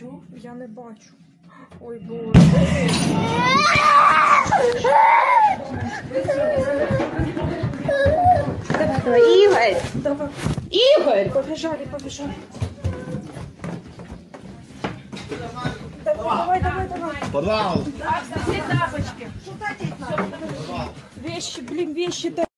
бачу. Я не бачу. Ой, Боже. Давай, Ігор! Давай. Ігор! Побежали. Давай. Подвал! Вещи, вещи-то.